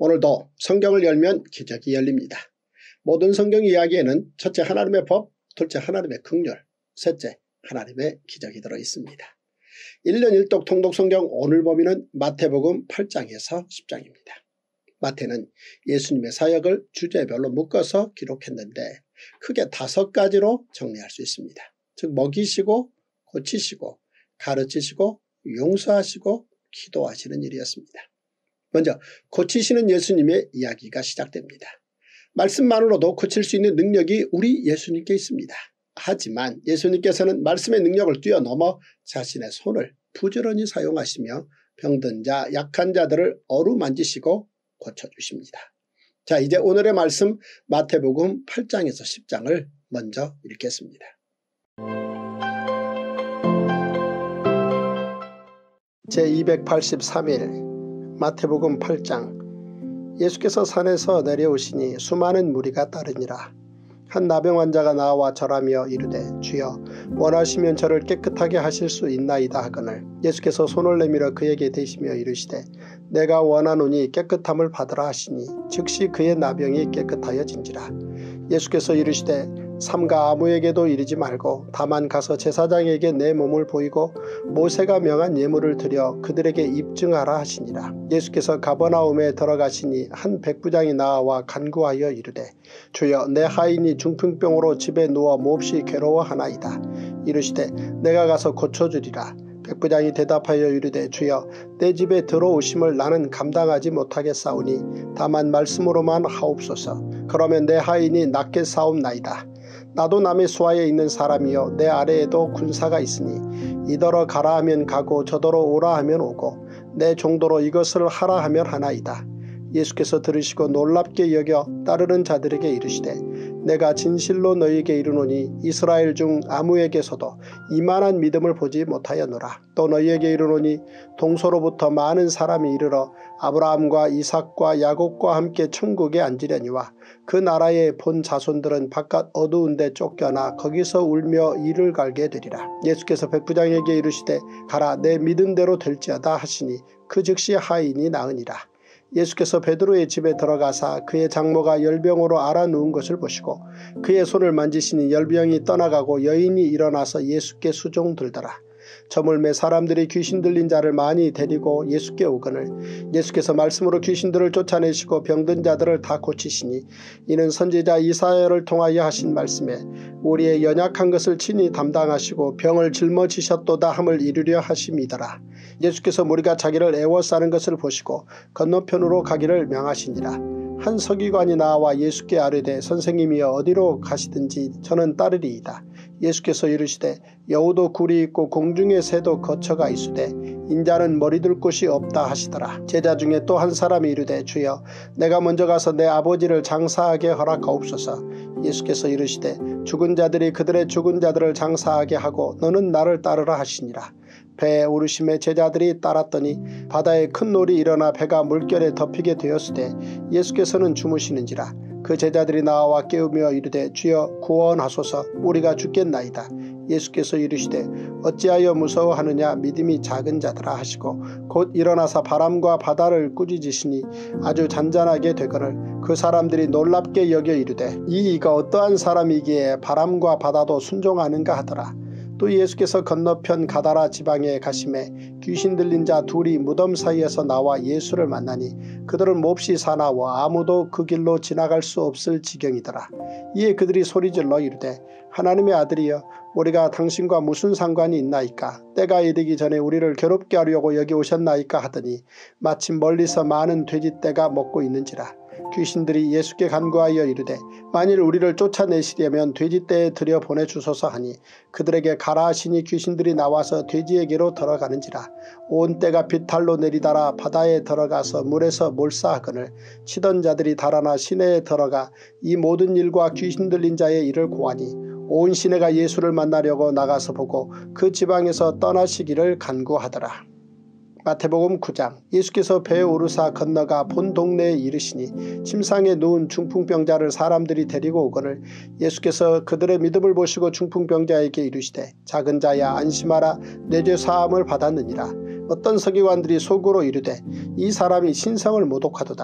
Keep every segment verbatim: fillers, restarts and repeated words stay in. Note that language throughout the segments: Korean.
오늘도 성경을 열면 기적이 열립니다. 모든 성경 이야기에는 첫째 하나님의 법, 둘째 하나님의 긍휼, 셋째 하나님의 기적이 들어있습니다. 일 년 일 독 통독 성경 오늘 범위는 마태복음 팔 장에서 십 장입니다. 마태는 예수님의 사역을 주제별로 묶어서 기록했는데 크게 다섯 가지로 정리할 수 있습니다. 즉 먹이시고 고치시고 가르치시고 용서하시고 기도하시는 일이었습니다. 먼저 고치시는 예수님의 이야기가 시작됩니다. 말씀만으로도 고칠 수 있는 능력이 우리 예수님께 있습니다. 하지만 예수님께서는 말씀의 능력을 뛰어넘어 자신의 손을 부지런히 사용하시며 병든 자 약한 자들을 어루만지시고 고쳐주십니다. 자, 이제 오늘의 말씀 마태복음 팔 장에서 십 장을 먼저 읽겠습니다. 제이백팔십삼 일 마태복음 팔 장. 예수께서 산에서 내려오시니 수많은 무리가 따르니라. 한 나병 환자가 나와 절하며 이르되 주여 원하시면 저를 깨끗하게 하실 수 있나이다 하거늘 예수께서 손을 내밀어 그에게 대시며 이르시되 내가 원하노니 깨끗함을 받으라 하시니 즉시 그의 나병이 깨끗하여진지라. 예수께서 이르시되 삼가 아무에게도 이르지 말고 다만 가서 제사장에게 내 몸을 보이고 모세가 명한 예물을 드려 그들에게 입증하라 하시니라. 예수께서 가버나움에 들어가시니 한 백부장이 나와 간구하여 이르되 주여 내 하인이 중풍병으로 집에 누워 몹시 괴로워하나이다. 이르시되 내가 가서 고쳐주리라. 백부장이 대답하여 이르되 주여 내 집에 들어오심을 나는 감당하지 못하겠사오니 다만 말씀으로만 하옵소서. 그러면 내 하인이 낫게 사옵나이다. 나도 남의 수하에 있는 사람이요 내 아래에도 군사가 있으니 이더러 가라 하면 가고 저더러 오라 하면 오고 내 종도로 이것을 하라 하면 하나이다. 예수께서 들으시고 놀랍게 여겨 따르는 자들에게 이르시되 내가 진실로 너희에게 이르노니 이스라엘 중 아무에게서도 이만한 믿음을 보지 못하였노라. 또 너희에게 이르노니 동서로부터 많은 사람이 이르러 아브라함과 이삭과 야곱과 함께 천국에 앉으려니와 그 나라의 본 자손들은 바깥 어두운 데 쫓겨나 거기서 울며 이를 갈게 되리라. 예수께서 백부장에게 이르시되 가라 내 믿은 대로 될지어다 하시니 그 즉시 하인이 나으니라. 예수께서 베드로의 집에 들어가사 그의 장모가 열병으로 앓아 누운 것을 보시고 그의 손을 만지시니 열병이 떠나가고 여인이 일어나서 예수께 수종들더라. 저물매 사람들이 귀신 들린 자를 많이 데리고 예수께 오거늘 예수께서 말씀으로 귀신들을 쫓아내시고 병든 자들을 다 고치시니 이는 선지자 이사야를 통하여 하신 말씀에 우리의 연약한 것을 친히 담당하시고 병을 짊어지셨도다 함을 이루려 하심이더라. 예수께서 무리가 자기를 애워싸는 것을 보시고 건너편으로 가기를 명하시니라. 한 서기관이 나와 예수께 아뢰되 선생님이여 어디로 가시든지 저는 따르리이다. 예수께서 이르시되 여우도 굴이 있고 공중의 새도 거처가 있으되 인자는 머리둘 곳이 없다 하시더라. 제자 중에 또 한 사람이 이르되 주여 내가 먼저 가서 내 아버지를 장사하게 허락하옵소서. 예수께서 이르시되 죽은 자들이 그들의 죽은 자들을 장사하게 하고 너는 나를 따르라 하시니라. 배에 오르심에 제자들이 따랐더니 바다에 큰 놀이 일어나 배가 물결에 덮이게 되었으되 예수께서는 주무시는지라. 그 제자들이 나와 깨우며 이르되 주여 구원하소서 우리가 죽겠나이다. 예수께서 이르시되 어찌하여 무서워하느냐 믿음이 작은 자들아 하시고 곧 일어나사 바람과 바다를 꾸짖으시니 아주 잔잔하게 되거늘 그 사람들이 놀랍게 여겨 이르되 이 이가 어떠한 사람이기에 바람과 바다도 순종하는가 하더라. 또 예수께서 건너편 가다라 지방에 가심에 귀신 들린 자 둘이 무덤 사이에서 나와 예수를 만나니 그들은 몹시 사나워 아무도 그 길로 지나갈 수 없을 지경이더라. 이에 그들이 소리질러 이르되 하나님의 아들이여 우리가 당신과 무슨 상관이 있나이까. 때가 이르기 전에 우리를 괴롭게 하려고 여기 오셨나이까 하더니 마침 멀리서 많은 돼지떼가 먹고 있는지라. 귀신들이 예수께 간구하여 이르되 만일 우리를 쫓아내시려면 돼지떼에 들여 보내주소서 하니 그들에게 가라 하시니 귀신들이 나와서 돼지에게로 들어가는지라. 온 떼가 비탈로 내리달아 바다에 들어가서 물에서 몰사하거늘 치던 자들이 달아나 시내에 들어가 이 모든 일과 귀신 들린 자의 일을 고하니 온 시내가 예수를 만나려고 나가서 보고 그 지방에서 떠나시기를 간구하더라. 마태복음 구 장. 예수께서 배에 오르사 건너가 본 동네에 이르시니 침상에 누운 중풍병자를 사람들이 데리고 오거늘 예수께서 그들의 믿음을 보시고 중풍병자에게 이르시되 작은 자야 안심하라 내 죄 사함을 받았느니라. 어떤 서기관들이 속으로 이르되 이 사람이 신성을 모독하도다.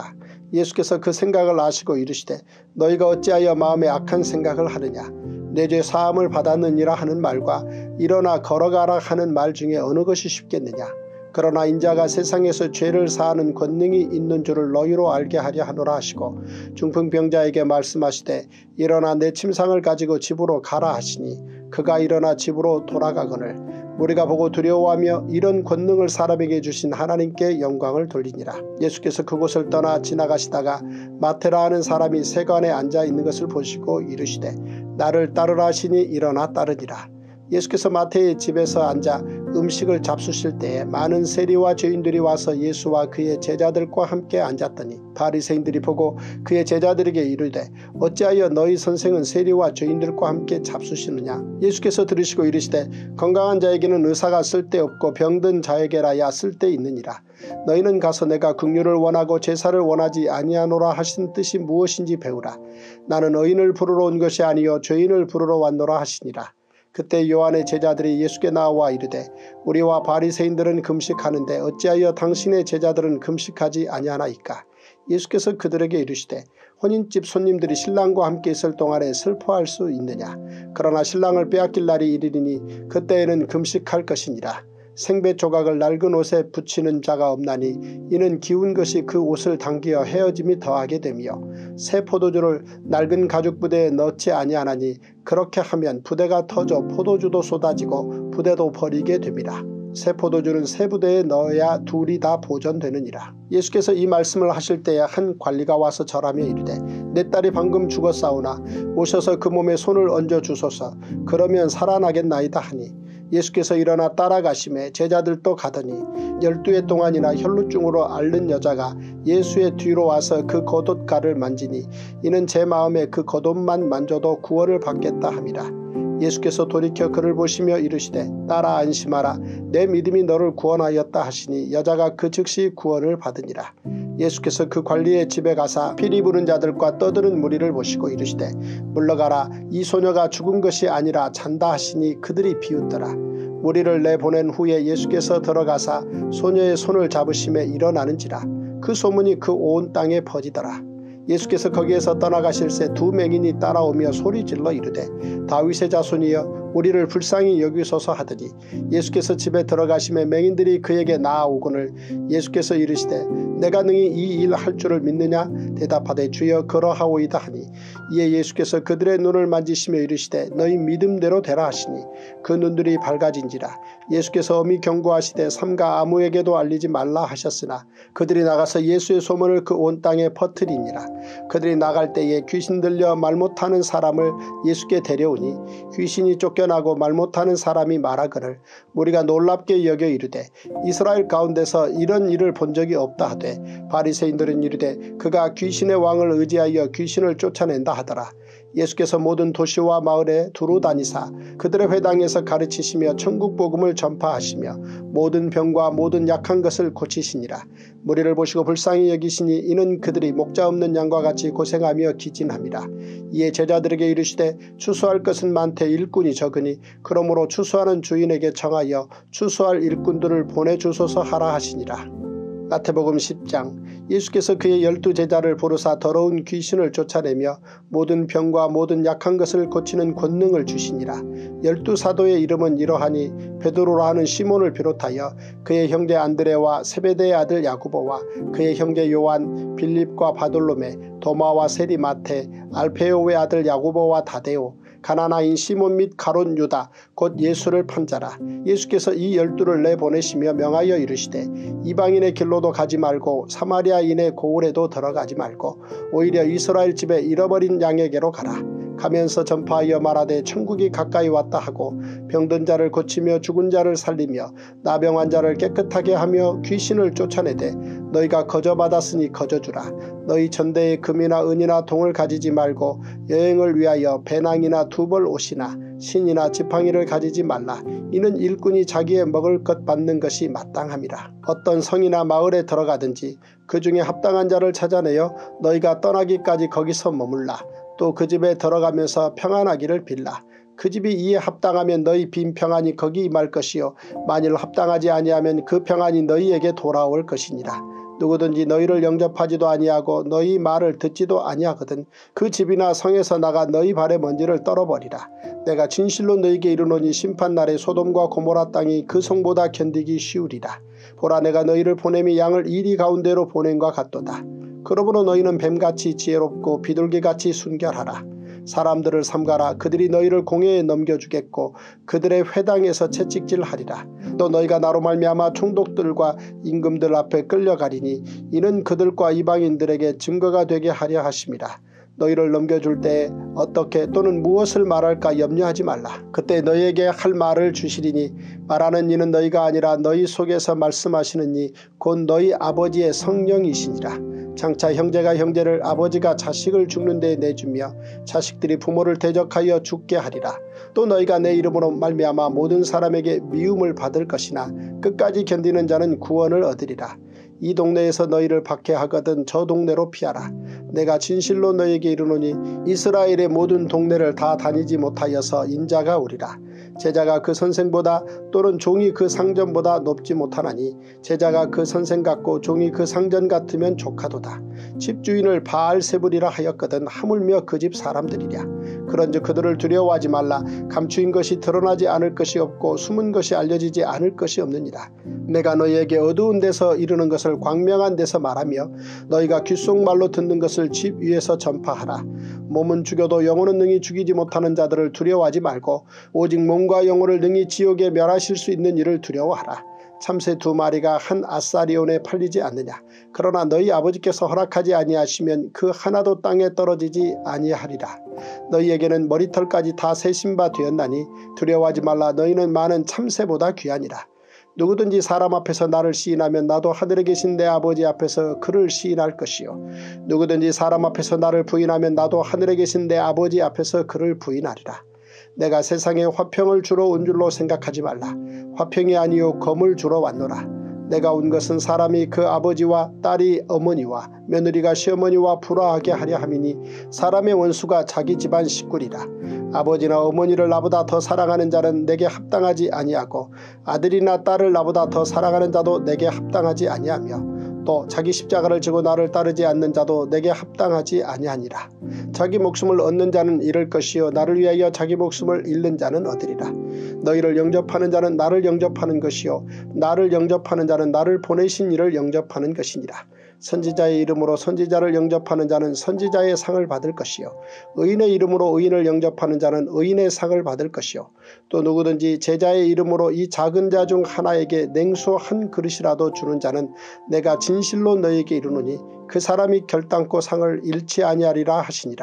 예수께서 그 생각을 아시고 이르시되 너희가 어찌하여 마음에 악한 생각을 하느냐. 내 죄 사함을 받았느니라 하는 말과 일어나 걸어가라 하는 말 중에 어느 것이 쉽겠느냐. 그러나 인자가 세상에서 죄를 사하는 권능이 있는 줄을 너희로 알게 하려 하노라 하시고 중풍병자에게 말씀하시되 일어나 내 침상을 가지고 집으로 가라 하시니 그가 일어나 집으로 돌아가거늘 우리가 보고 두려워하며 이런 권능을 사람에게 주신 하나님께 영광을 돌리니라. 예수께서 그곳을 떠나 지나가시다가 마테라 하는 사람이 세관에 앉아 있는 것을 보시고 이르시되 나를 따르라 하시니 일어나 따르니라. 예수께서 마태의 집에서 앉아 음식을 잡수실 때에 많은 세리와 죄인들이 와서 예수와 그의 제자들과 함께 앉았더니 바리새인들이 보고 그의 제자들에게 이르되 어찌하여 너희 선생은 세리와 죄인들과 함께 잡수시느냐. 예수께서 들으시고 이르시되 건강한 자에게는 의사가 쓸데없고 병든 자에게라야 쓸데있느니라. 너희는 가서 내가 긍휼을 원하고 제사를 원하지 아니하노라 하신 뜻이 무엇인지 배우라. 나는 의인을 부르러 온 것이 아니요 죄인을 부르러 왔노라 하시니라. 그때 요한의 제자들이 예수께 나와 이르되 우리와 바리새인들은 금식하는데 어찌하여 당신의 제자들은 금식하지 아니하나이까. 예수께서 그들에게 이르시되 혼인집 손님들이 신랑과 함께 있을 동안에 슬퍼할 수 있느냐. 그러나 신랑을 빼앗길 날이 이르리니 그때에는 금식할 것이니라. 생배 조각을 낡은 옷에 붙이는 자가 없나니 이는 기운 것이 그 옷을 당기어 헤어짐이 더하게 되며 새 포도주를 낡은 가죽 부대에 넣지 아니하나니 그렇게 하면 부대가 터져 포도주도 쏟아지고 부대도 버리게 됩니다. 새 포도주는 새 부대에 넣어야 둘이 다 보존되느니라. 예수께서 이 말씀을 하실 때에 한 관리가 와서 절하며 이르되 내 딸이 방금 죽었사오나 오셔서 그 몸에 손을 얹어 주소서. 그러면 살아나겠나이다 하니 예수께서 일어나 따라가심에 제자들도 가더니 열두 해 동안이나 혈루증으로 앓는 여자가 예수의 뒤로 와서 그 겉옷가를 만지니 이는 제 마음에 그 겉옷만 만져도 구원을 받겠다 함이라. 예수께서 돌이켜 그를 보시며 이르시되 딸아 안심하라. 내 믿음이 너를 구원하였다 하시니 여자가 그 즉시 구원을 받으니라. 예수께서 그 관리의 집에 가사 피리 부는 자들과 떠드는 무리를 보시고 이르시되 물러가라. 이 소녀가 죽은 것이 아니라 잔다 하시니 그들이 비웃더라. 무리를 내보낸 후에 예수께서 들어가사 소녀의 손을 잡으심에 일어나는지라. 그 소문이 그 온 땅에 퍼지더라. 예수께서 거기에서 떠나가실새 두 맹인이 따라오며 소리질러 이르되 다윗의 자손이여 우리를 불쌍히 여기소서 하더니 예수께서 집에 들어가심에 맹인들이 그에게 나아오거늘 예수께서 이르시되 내가 능히 이 일 할 줄을 믿느냐. 대답하되 주여 그러하오이다 하니 이에 예수께서 그들의 눈을 만지시며 이르시되 너희 믿음대로 되라 하시니 그 눈들이 밝아진지라. 예수께서 엄히 경고하시되 삼가 아무에게도 알리지 말라 하셨으나 그들이 나가서 예수의 소문을 그 온 땅에 퍼뜨리니라. 그들이 나갈 때에 귀신 들려 말 못하는 사람을 예수께 데려오니 귀신이 쫓겨나고 말 못하는 사람이 말하거늘 우리가 놀랍게 여겨 이르되 이스라엘 가운데서 이런 일을 본 적이 없다 하되 바리새인들은 이르되 그가 귀신의 왕을 의지하여 귀신을 쫓아낸다 하더라. 예수께서 모든 도시와 마을에 두루 다니사 그들의 회당에서 가르치시며 천국 복음을 전파하시며 모든 병과 모든 약한 것을 고치시니라. 무리를 보시고 불쌍히 여기시니 이는 그들이 목자 없는 양과 같이 고생하며 기진함이라. 이에 제자들에게 이르시되 추수할 것은 많되 일꾼이 적으니 그러므로 추수하는 주인에게 청하여 추수할 일꾼들을 보내주소서 하라 하시니라. 마태복음 십 장. 예수께서 그의 열두 제자를 부르사 더러운 귀신을 쫓아내며 모든 병과 모든 약한 것을 고치는 권능을 주시니라. 열두 사도의 이름은 이러하니 베드로라 하는 시몬을 비롯하여 그의 형제 안드레와 세베대의 아들 야고보와 그의 형제 요한, 빌립과 바돌로메, 도마와 세리 마테, 알페오의 아들 야고보와 다데오, 가나나인 시몬 및 가롯 유다 곧 예수를 판 자라. 예수께서 이 열두를 내보내시며 명하여 이르시되 이방인의 길로도 가지 말고 사마리아인의 고을에도 들어가지 말고 오히려 이스라엘 집에 잃어버린 양에게로 가라. 가면서 전파하여 말하되 천국이 가까이 왔다 하고 병든 자를 고치며 죽은 자를 살리며 나병 환자를 깨끗하게 하며 귀신을 쫓아내되 너희가 거저받았으니 거저주라. 너희 전대에 금이나 은이나 동을 가지지 말고 여행을 위하여 배낭이나 두벌 옷이나 신이나 지팡이를 가지지 말라. 이는 일꾼이 자기의 먹을 것 받는 것이 마땅함이라. 어떤 성이나 마을에 들어가든지 그 중에 합당한 자를 찾아내어 너희가 떠나기까지 거기서 머물라. 또 그 집에 들어가면서 평안하기를 빌라. 그 집이 이에 합당하면 너희 빈 평안이 거기 임할 것이요 만일 합당하지 아니하면 그 평안이 너희에게 돌아올 것이니라. 누구든지 너희를 영접하지도 아니하고 너희 말을 듣지도 아니하거든 그 집이나 성에서 나가 너희 발의 먼지를 떨어버리라. 내가 진실로 너희에게 이르노니 심판날에 소돔과 고모라 땅이 그 성보다 견디기 쉬우리라. 보라 내가 너희를 보냄이 양을 이리 가운데로 보냄과 같도다. 그러므로 너희는 뱀같이 지혜롭고 비둘기같이 순결하라. 사람들을 삼가라. 그들이 너희를 공회에 넘겨주겠고 그들의 회당에서 채찍질하리라. 또 너희가 나로 말미암아 총독들과 임금들 앞에 끌려가리니 이는 그들과 이방인들에게 증거가 되게 하려 하심이라. 너희를 넘겨줄 때에 어떻게 또는 무엇을 말할까 염려하지 말라. 그때 너희에게 할 말을 주시리니 말하는 이는 너희가 아니라 너희 속에서 말씀하시는 이 곧 너희 아버지의 성령이시니라. 장차 형제가 형제를 아버지가 자식을 죽는 데에 내주며 자식들이 부모를 대적하여 죽게 하리라. 또 너희가 내 이름으로 말미암아 모든 사람에게 미움을 받을 것이나 끝까지 견디는 자는 구원을 얻으리라. 이 동네에서 너희를 박해하거든 저 동네로 피하라. 내가 진실로 너희에게 이르노니 이스라엘의 모든 동네를 다 다니지 못하여서 인자가 오리라. 제자가 그 선생보다 또는 종이 그 상전보다 높지 못하나니 제자가 그 선생 같고 종이 그 상전 같으면 조카도다. 집주인을 바알세불이라 하였거든 하물며 그 집 사람들이랴. 그런즉 그들을 두려워하지 말라. 감추인 것이 드러나지 않을 것이 없고 숨은 것이 알려지지 않을 것이 없느니라. 내가 너희에게 어두운 데서 이르는 것을 광명한 데서 말하며 너희가 귓속말로 듣는 것을 집 위에서 전파하라. 몸은 죽여도 영혼은 능히 죽이지 못하는 자들을 두려워하지 말고 오직 몸과 영혼을 능히 지옥에 멸하실 수 있는 이를 두려워하라. 참새 두 마리가 한 아사리온에 팔리지 않느냐. 그러나 너희 아버지께서 허락하지 아니하시면 그 하나도 땅에 떨어지지 아니하리라. 너희에게는 머리털까지 다 세신 바 되었나니 두려워하지 말라. 너희는 많은 참새보다 귀하니라. 누구든지 사람 앞에서 나를 시인하면 나도 하늘에 계신 내 아버지 앞에서 그를 시인할 것이요 누구든지 사람 앞에서 나를 부인하면 나도 하늘에 계신 내 아버지 앞에서 그를 부인하리라. 내가 세상에 화평을 주러 온 줄로 생각하지 말라. 화평이 아니요 검을 주러 왔노라. 내가 온 것은 사람이 그 아버지와 딸이 어머니와 며느리가 시어머니와 불화하게 하려 함이니 사람의 원수가 자기 집안 식구리라. 아버지나 어머니를 나보다 더 사랑하는 자는 내게 합당하지 아니하고 아들이나 딸을 나보다 더 사랑하는 자도 내게 합당하지 아니하며 또 자기 십자가를 지고 나를 따르지 않는 자도 내게 합당하지 아니하니라. 자기 목숨을 얻는 자는 잃을 것이요 나를 위하여 자기 목숨을 잃는 자는 얻으리라. 너희를 영접하는 자는 나를 영접하는 것이요 나를 영접하는 자는 나를 보내신 이를 영접하는 것이니라. 선지자의 이름으로 선지자를 영접하는 자는 선지자의 상을 받을 것이요 의인의 이름으로 의인을 영접하는 자는 의인의 상을 받을 것이요 또 누구든지 제자의 이름으로 이 작은 자 중 하나에게 냉수 한 그릇이라도 주는 자는 내가 진실로 너희에게 이르노니 그 사람이 결단코 상을 잃지 아니하리라 하시니라.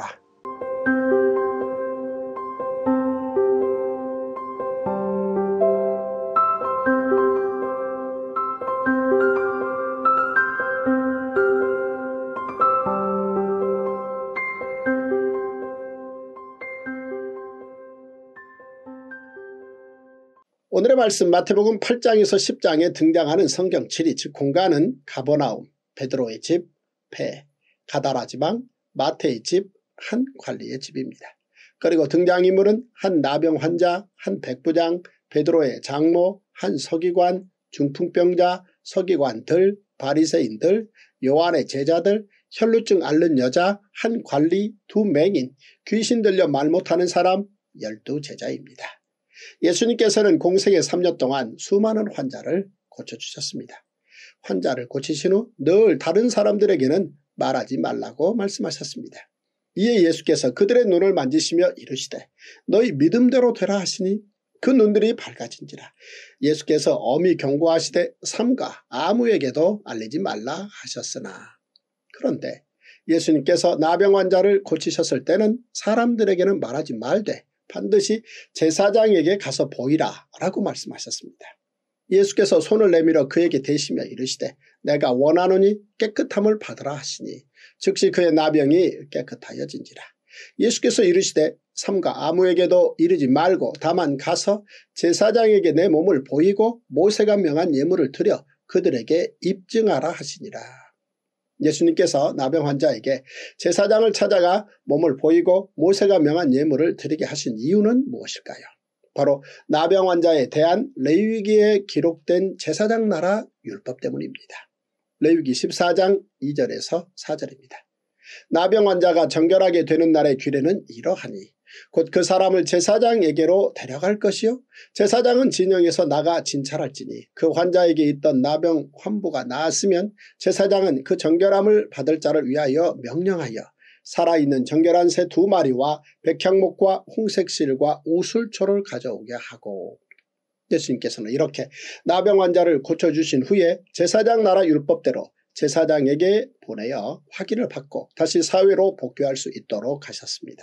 오늘의 말씀 마태복음 팔 장에서 십 장에 등장하는 성경 지리 즉 공간은 가버나움, 베드로의 집, 배, 가다라 지방, 마태의 집, 한 관리의 집입니다. 그리고 등장인물은 한 나병 환자, 한 백부장, 베드로의 장모, 한 서기관, 중풍병자, 서기관들, 바리새인들, 요한의 제자들, 혈루증 앓는 여자, 한 관리, 두 맹인, 귀신 들려 말 못하는 사람, 열두 제자입니다. 예수님께서는 공생의 삼 년 동안 수많은 환자를 고쳐주셨습니다. 환자를 고치신 후 늘 다른 사람들에게는 말하지 말라고 말씀하셨습니다. 이에 예수께서 그들의 눈을 만지시며 이르시되 너희 믿음대로 되라 하시니 그 눈들이 밝아진지라. 예수께서 엄히 경고하시되 삼가 아무에게도 알리지 말라 하셨으나 그런데 예수님께서 나병 환자를 고치셨을 때는 사람들에게는 말하지 말되 반드시 제사장에게 가서 보이라 라고 말씀하셨습니다. 예수께서 손을 내밀어 그에게 대시며 이르시되 내가 원하노니 깨끗함을 받으라 하시니 즉시 그의 나병이 깨끗하여진지라. 예수께서 이르시되 삼가 아무에게도 이르지 말고 다만 가서 제사장에게 내 몸을 보이고 모세가 명한 예물을 드려 그들에게 입증하라 하시니라. 예수님께서 나병 환자에게 제사장을 찾아가 몸을 보이고 모세가 명한 예물을 드리게 하신 이유는 무엇일까요? 바로 나병 환자에 대한 레위기에 기록된 제사장 나라 율법 때문입니다. 레위기 십사 장 이 절에서 사 절입니다. 나병 환자가 정결하게 되는 날의 규례는 이러하니 곧 그 사람을 제사장에게로 데려갈 것이요 제사장은 진영에서 나가 진찰할지니 그 환자에게 있던 나병 환부가 나았으면 제사장은 그 정결함을 받을 자를 위하여 명령하여 살아있는 정결한 새 두 마리와 백향목과 홍색실과 우술초를 가져오게 하고, 예수님께서는 이렇게 나병 환자를 고쳐주신 후에 제사장 나라 율법대로 제사장에게 보내어 확인을 받고 다시 사회로 복귀할 수 있도록 하셨습니다.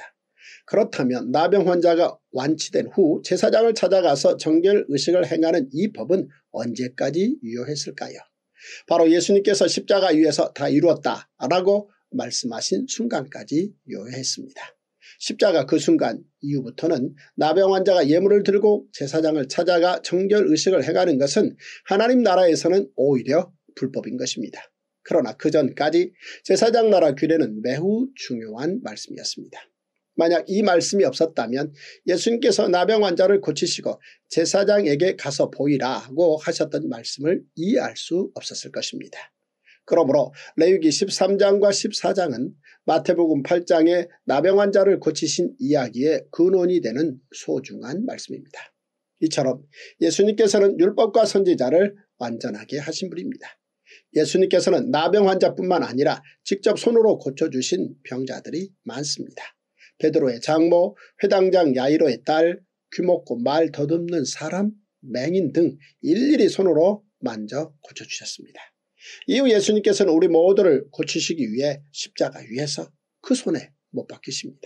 그렇다면 나병 환자가 완치된 후 제사장을 찾아가서 정결 의식을 행하는 이 법은 언제까지 유효했을까요? 바로 예수님께서 십자가 위에서 다 이루었다라고 말씀하신 순간까지 유효했습니다. 십자가 그 순간 이후부터는 나병 환자가 예물을 들고 제사장을 찾아가 정결 의식을 행하는 것은 하나님 나라에서는 오히려 불법인 것입니다. 그러나 그 전까지 제사장 나라 규례는 매우 중요한 말씀이었습니다. 만약 이 말씀이 없었다면 예수님께서 나병 환자를 고치시고 제사장에게 가서 보이라고 하셨던 말씀을 이해할 수 없었을 것입니다. 그러므로 레위기 십삼 장과 십사 장은 마태복음 팔 장의 나병 환자를 고치신 이야기의 근원이 되는 소중한 말씀입니다. 이처럼 예수님께서는 율법과 선지자를 완전하게 하신 분입니다. 예수님께서는 나병 환자뿐만 아니라 직접 손으로 고쳐주신 병자들이 많습니다. 베드로의 장모, 회당장 야이로의 딸, 귀먹고 말 더듬는 사람, 맹인 등 일일이 손으로 만져 고쳐주셨습니다. 이후 예수님께서는 우리 모두를 고치시기 위해 십자가 위에서 그 손에 못 박히십니다.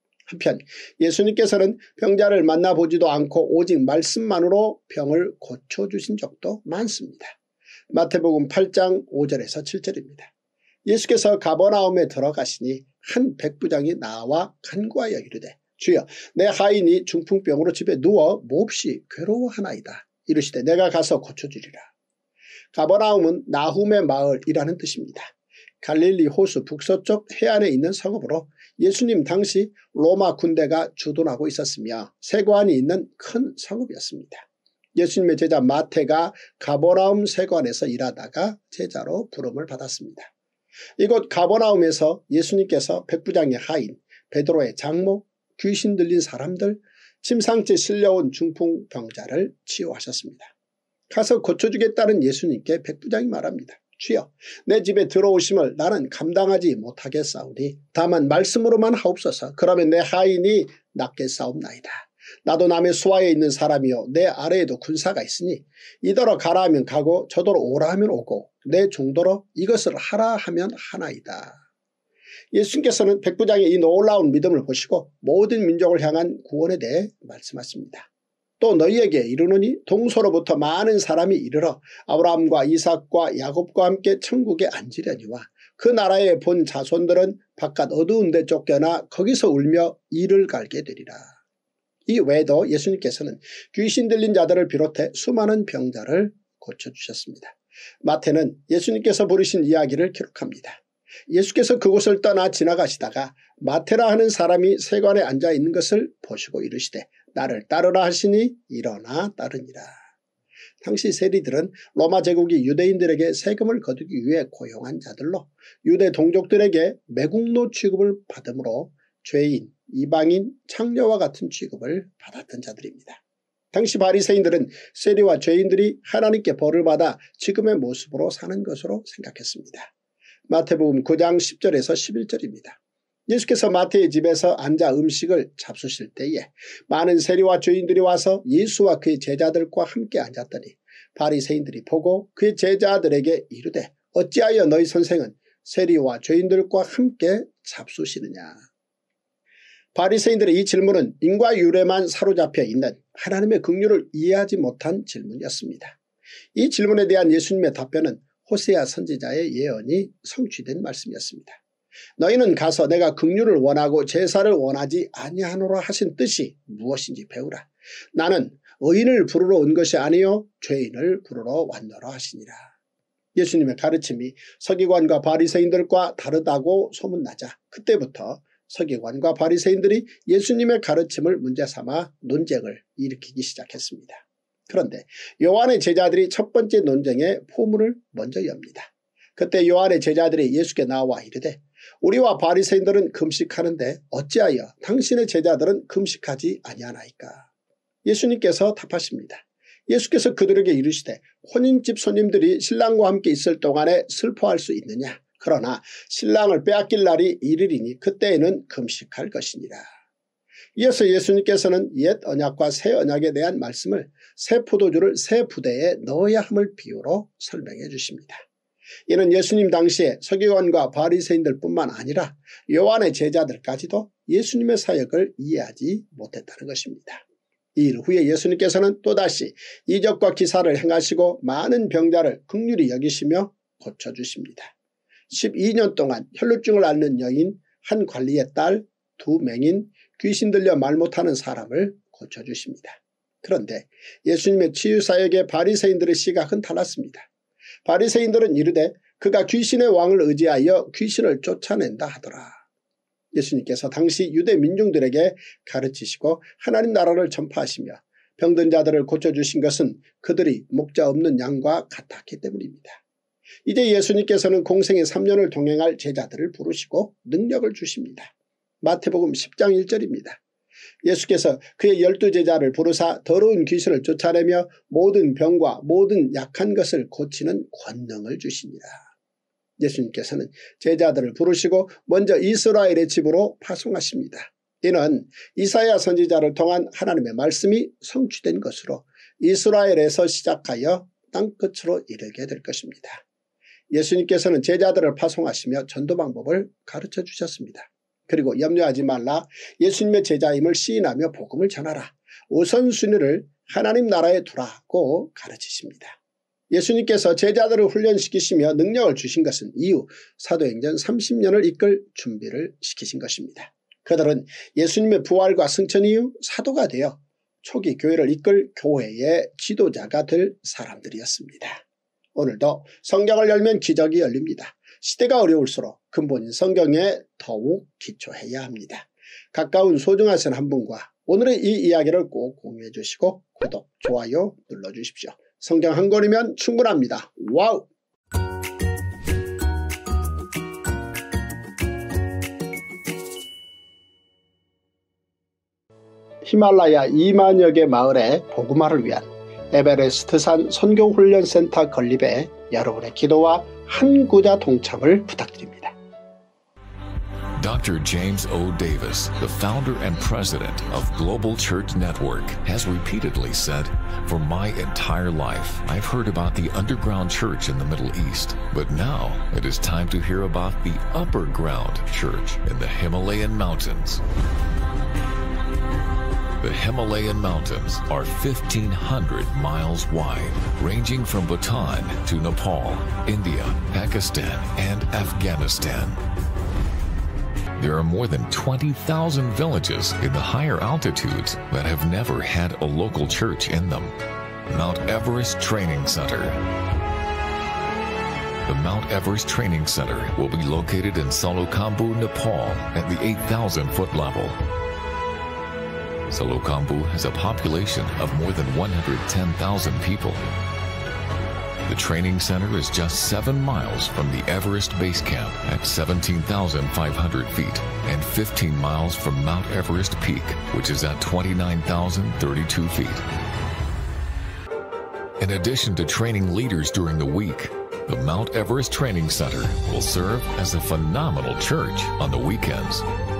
한편 예수님께서는 병자를 만나보지도 않고 오직 말씀만으로 병을 고쳐주신 적도 많습니다. 마태복음 팔 장 오 절에서 칠 절입니다. 예수께서 가버나움에 들어가시니 한 백부장이 나와 간구하여 이르되 주여 내 하인이 중풍병으로 집에 누워 몹시 괴로워하나이다. 이르시되 내가 가서 고쳐주리라. 가버나움은 나훔의 마을이라는 뜻입니다. 갈릴리 호수 북서쪽 해안에 있는 성읍으로 예수님 당시 로마 군대가 주둔하고 있었으며 세관이 있는 큰 성읍이었습니다. 예수님의 제자 마태가 가버나움 세관에서 일하다가 제자로 부름을 받았습니다. 이곳 가버나움에서 예수님께서 백부장의 하인, 베드로의 장모, 귀신 들린 사람들, 침상째 실려온 중풍병자를 치유하셨습니다. 가서 고쳐주겠다는 예수님께 백부장이 말합니다. 주여 내 집에 들어오심을 나는 감당하지 못하겠사오니 다만 말씀으로만 하옵소서. 그러면 내 하인이 낫겠사옵나이다. 나도 남의 수하에 있는 사람이요 내 아래에도 군사가 있으니 이더러 가라 하면 가고 저더러 오라 하면 오고 내 종도로 이것을 하라 하면 하나이다. 예수님께서는 백부장의 이 놀라운 믿음을 보시고 모든 민족을 향한 구원에 대해 말씀하십니다. 또 너희에게 이르노니 동서로부터 많은 사람이 이르러 아브라함과 이삭과 야곱과 함께 천국에 앉으려니와 그 나라에 본 자손들은 바깥 어두운 데 쫓겨나 거기서 울며 이를 갈게 되리라. 이 외에도 예수님께서는 귀신 들린 자들을 비롯해 수많은 병자를 고쳐주셨습니다. 마태는 예수님께서 부르신 이야기를 기록합니다. 예수께서 그곳을 떠나 지나가시다가 마테라 하는 사람이 세관에 앉아있는 것을 보시고 이르시되 나를 따르라 하시니 일어나 따르니라. 당시 세리들은 로마 제국이 유대인들에게 세금을 거두기 위해 고용한 자들로 유대 동족들에게 매국노 취급을 받으므로 죄인, 이방인, 창녀와 같은 취급을 받았던 자들입니다. 당시 바리새인들은 세리와 죄인들이 하나님께 벌을 받아 지금의 모습으로 사는 것으로 생각했습니다. 마태복음 구 장 십 절에서 십일 절입니다. 예수께서 마태의 집에서 앉아 음식을 잡수실 때에 많은 세리와 죄인들이 와서 예수와 그의 제자들과 함께 앉았더니 바리새인들이 보고 그의 제자들에게 이르되 어찌하여 너희 선생은 세리와 죄인들과 함께 잡수시느냐. 바리새인들의 이 질문은 인과율에만 사로잡혀 있는 하나님의 긍휼을 이해하지 못한 질문이었습니다. 이 질문에 대한 예수님의 답변은 호세아 선지자의 예언이 성취된 말씀이었습니다. 너희는 가서 내가 긍휼을 원하고 제사를 원하지 아니하노라 하신 뜻이 무엇인지 배우라. 나는 의인을 부르러 온 것이 아니요 죄인을 부르러 왔노라 하시니라. 예수님의 가르침이 서기관과 바리새인들과 다르다고 소문나자 그때부터 서기관과 바리새인들이 예수님의 가르침을 문제삼아 논쟁을 일으키기 시작했습니다. 그런데 요한의 제자들이 첫 번째 논쟁의 포문을 먼저 엽니다. 그때 요한의 제자들이 예수께 나와 이르되 우리와 바리새인들은 금식하는데 어찌하여 당신의 제자들은 금식하지 아니하나이까. 예수님께서 답하십니다. 예수께서 그들에게 이르시되 혼인집 손님들이 신랑과 함께 있을 동안에 슬퍼할 수 있느냐. 그러나 신랑을 빼앗길 날이 이르리니 그때에는 금식할 것이니라. 이어서 예수님께서는 옛 언약과 새 언약에 대한 말씀을 새 포도주를 새 부대에 넣어야 함을 비유로 설명해 주십니다. 이는 예수님 당시에 서기관과 바리새인들 뿐만 아니라 요한의 제자들까지도 예수님의 사역을 이해하지 못했다는 것입니다. 이 일 후에 예수님께서는 또다시 이적과 기사를 행하시고 많은 병자를 긍휼히 여기시며 고쳐주십니다. 십이 년 동안 혈루증을 앓는 여인, 한 관리의 딸, 두 맹인, 귀신 들려 말 못하는 사람을 고쳐주십니다. 그런데 예수님의 치유사역에 바리새인들의 시각은 달랐습니다. 바리새인들은 이르되 그가 귀신의 왕을 의지하여 귀신을 쫓아낸다 하더라. 예수님께서 당시 유대 민중들에게 가르치시고 하나님 나라를 전파하시며 병든 자들을 고쳐주신 것은 그들이 목자 없는 양과 같았기 때문입니다. 이제 예수님께서는 공생의 삼 년을 동행할 제자들을 부르시고 능력을 주십니다. 마태복음 십 장 일 절입니다. 예수께서 그의 열두 제자를 부르사 더러운 귀신을 쫓아내며 모든 병과 모든 약한 것을 고치는 권능을 주시니라. 예수님께서는 제자들을 부르시고 먼저 이스라엘의 집으로 파송하십니다. 이는 이사야 선지자를 통한 하나님의 말씀이 성취된 것으로 이스라엘에서 시작하여 땅끝으로 이르게 될 것입니다. 예수님께서는 제자들을 파송하시며 전도 방법을 가르쳐 주셨습니다. 그리고 염려하지 말라. 예수님의 제자임을 시인하며 복음을 전하라. 우선순위를 하나님 나라에 두라고 가르치십니다. 예수님께서 제자들을 훈련시키시며 능력을 주신 것은 이후 사도행전 삼십 년을 이끌 준비를 시키신 것입니다. 그들은 예수님의 부활과 승천 이후 사도가 되어 초기 교회를 이끌 교회의 지도자가 될 사람들이었습니다. 오늘도 성경을 열면 기적이 열립니다. 시대가 어려울수록 근본인 성경에 더욱 기초해야 합니다. 가까운 소중하신 한 분과 오늘의 이 이야기를 꼭 공유해 주시고 구독, 좋아요 눌러주십시오. 성경 한 권이면 충분합니다. 와우! 히말라야 이만여 개 마을의 복음화를 위한 에베레스트산 선교훈련센터 건립에 여러분의 기도와 한 구자 동참을 부탁드립니다. Doctor James O. Davis, the founder and president of Global Church Network, has repeatedly said, "For my entire life, I've heard about the underground church in the Middle East, but now it is time to hear about the upper ground church in the Himalayan mountains." The Himalayan mountains are fifteen hundred miles wide, ranging from Bhutan to Nepal, India, Pakistan, and Afghanistan. There are more than twenty thousand villages in the higher altitudes that have never had a local church in them. Mount Everest Training Center. The Mount Everest Training Center will be located in Salokhambu, Nepal at the eight thousand foot level. Salokhambu has a population of more than one hundred ten thousand people. The training center is just seven miles from the Everest Base Camp at seventeen thousand five hundred feet and fifteen miles from Mount Everest Peak, which is at twenty-nine thousand thirty-two feet. In addition to training leaders during the week, the Mount Everest Training Center will serve as a phenomenal church on the weekends.